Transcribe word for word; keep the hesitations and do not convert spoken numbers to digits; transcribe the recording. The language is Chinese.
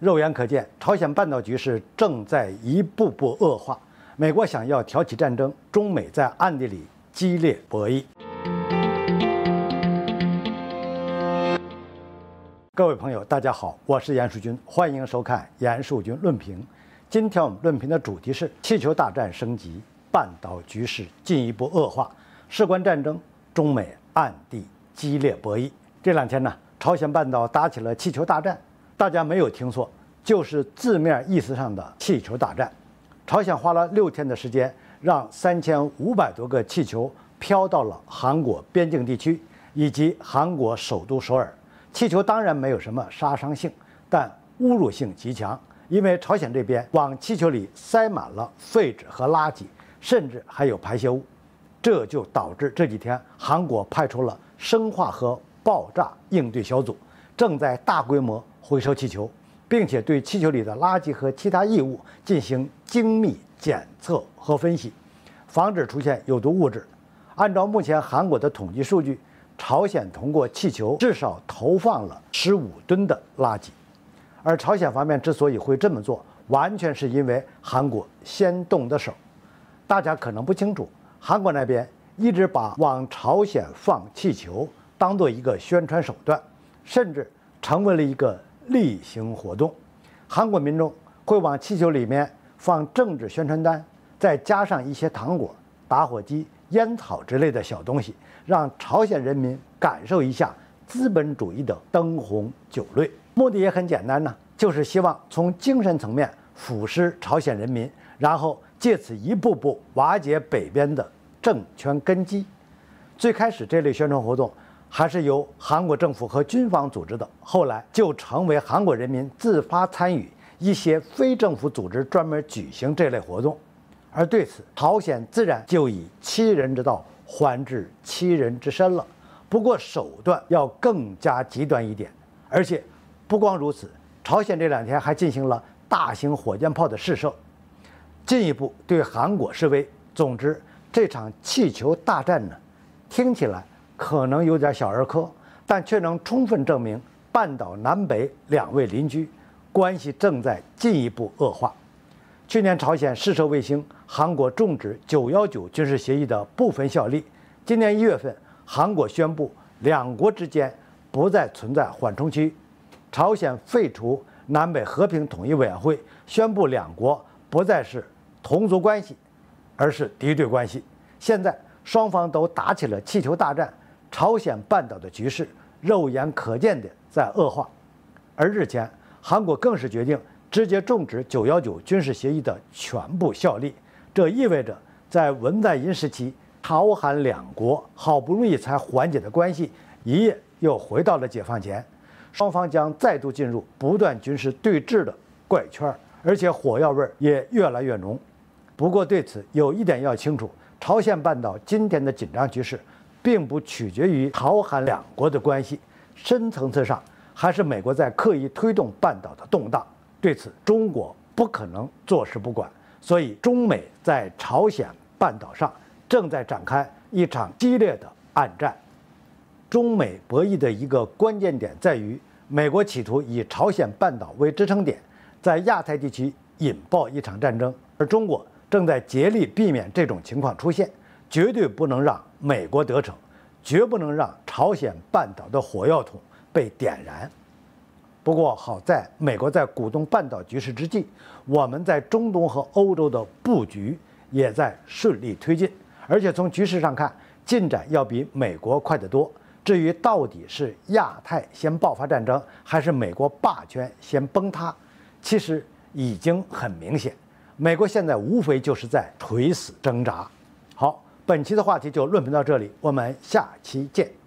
肉眼可见，朝鲜半岛局势正在一步步恶化。美国想要挑起战争，中美在暗地里激烈博弈。各位朋友，大家好，我是严树军，欢迎收看严树军论评。今天我们论评的主题是气球大战升级，半岛局势进一步恶化，事关战争，中美暗地激烈博弈。这两天呢，朝鲜半岛打起了气球大战。大家没有听错，就是字面意思上的气球大战。朝鲜花了六天的时间，让三千五百多个气球飘到了韩国边境地区以及韩国首都首尔。气球当然没有什么杀伤性，但侮辱性极强，因为朝鲜这边往气球里塞满了废纸和垃圾，甚至还有排泄物。这就导致这几天韩国派出了生化和爆炸应对小组，正在大规模回收气球，并且对气球里的垃圾和其他异物进行精密检测和分析，防止出现有毒物质。按照目前韩国的统计数据，朝鲜通过气球至少投放了十五吨的垃圾。而朝鲜方面之所以会这么做，完全是因为韩国先动的手。大家可能不清楚，韩国那边一直把往朝鲜放气球当做一个宣传手段，甚至成为了一个例行活动。韩国民众会往气球里面放政治宣传单，再加上一些糖果、打火机、烟草之类的小东西，让朝鲜人民感受一下资本主义的灯红酒绿。目的也很简单呢，就是希望从精神层面腐蚀朝鲜人民，然后借此一步步瓦解北边的政权根基。最开始这类宣传活动还是由韩国政府和军方组织的，后来就成为韩国人民自发参与，一些非政府组织专门举行这类活动。而对此，朝鲜自然就以欺人之道还治欺人之身了。不过手段要更加极端一点，而且不光如此，朝鲜这两天还进行了大型火箭炮的试射，进一步对韩国示威。总之，这场气球大战呢，听起来可能有点小儿科，但却能充分证明半岛南北两位邻居关系正在进一步恶化。去年朝鲜试射卫星，韩国终止九一九军事协议的部分效力。今年一月份，韩国宣布两国之间不再存在缓冲区。朝鲜废除南北和平统一委员会，宣布两国不再是同族关系，而是敌对关系。现在双方都打起了气球大战，朝鲜半岛的局势肉眼可见的在恶化。而日前，韩国更是决定直接终止九一九军事协议的全部效力。这意味着，在文在寅时期，朝韩两国好不容易才缓解的关系，一夜又回到了解放前。双方将再度进入不断军事对峙的怪圈，而且火药味也越来越浓。不过对此有一点要清楚，朝鲜半岛今天的紧张局势，并不取决于朝韩两国的关系，深层次上还是美国在刻意推动半岛的动荡。对此，中国不可能坐视不管，所以中美在朝鲜半岛上正在展开一场激烈的暗战。中美博弈的一个关键点在于，美国企图以朝鲜半岛为支撑点，在亚太地区引爆一场战争，而中国正在竭力避免这种情况出现，绝对不能让美国得逞，绝不能让朝鲜半岛的火药桶被点燃。不过好在美国在鼓动半岛局势之际，我们在中东和欧洲的布局也在顺利推进，而且从局势上看，进展要比美国快得多。至于到底是亚太先爆发战争，还是美国霸权先崩塌，其实已经很明显。美国现在无非就是在垂死挣扎。好，本期的话题就论评到这里，我们下期见。